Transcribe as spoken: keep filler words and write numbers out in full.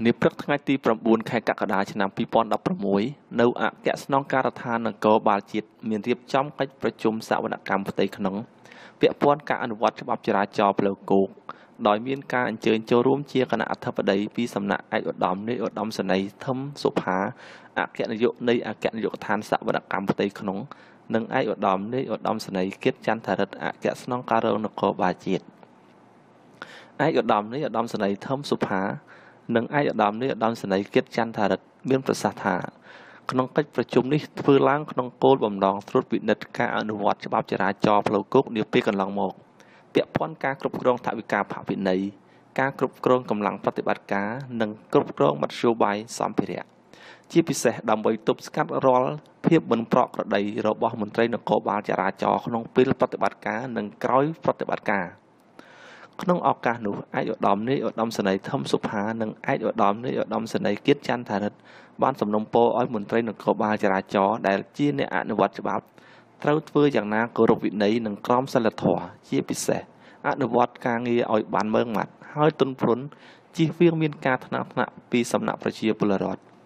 នាព្រឹកថ្ងៃទី9ខែកក្កដាឆ្នាំពីរពាន់ដប់ប្រាំមួយនៅអគ្គស្នងការដ្ឋាននគរបាលជាតិមានរៀបចំកិច្ចប្រជុំសវនកម្មផ្ទៃក្នុងពាក់ព័ន្ធការអនុវត្តច្បាប់ចរាចរណ៍ផ្លូវគោកដោយមានការអញ្ជើញចូលរួមជាគណៈអធិបតីពីសំណាក់ឯកឧត្តមនាយឧត្តមសេនីយ៍ធឹមសុផាអគ្គនាយកនៃអគ្គនាយកដ្ឋានសវនកម្មផ្ទៃក្នុងនិងឯកឧត្តមនាយឧត្តមសេនីយ៍គិតចន្ទរិទ្ធអគ្គស្នងការនគរបាលជាតិឯកឧត្តមនាយឧត្តមសេនីយ៍ធឹមសុផានិងឯកឧត្តមនាយឧត្តមសេនីយ៍គិតចន្ទរិទ្ធមានប្រសាសន៍ថាក្នុងកិច្ចប្រជុំនេះធ្វើឡើងក្នុងគោលបំណងត្រួតពិនិត្យការអនុវត្តច្បាប់ចរាចរណ៍ផ្លូវគោកនាពេលកន្លងមកពាក់ព័ន្ធការគ្រប់គ្រងថវិកាផាកពិន័យការគ្រប់គ្រងកម្លាំងប្រតិបត្តិការនិងគ្រប់គ្រងមធ្យោបាយសម្ភារៈជាពិសេសដើម្បីទប់ស្កាត់រាល់ភាពមិនប្រក្រតីរបស់មន្ត្រីនគរបាលចរាចរណ៍ក្នុងពេលប្រតិបត្តិការនិងក្រោយប្រតិបត្តិការក្នុងឱកាសនោះឯកឧត្តមនាយឧត្តមសេនីយ៍ធឹមសុផានិងឯកឧត្តមនាយឧត្តមសេនីយ៍គិតចន្ទរិទ្ធបានសំណូមពរឲ្យមន្ត្រីនគរបាលចរាចរណ៍ដែលជាអ្នកអនុវត្តច្បាប់ត្រូវធ្វើយ៉ាងណាគោរពវិន័យនិងក្រមសីលធម៌ជាពិសេសអនុវត្តការងារឲ្យបានម៉ឺងម៉ាត់ហើយទន់ភ្លន់ជៀសវាងមានការថ្នាក់ថ្នាក់ពីសំណាក់ប្រជាពលរដ្ឋ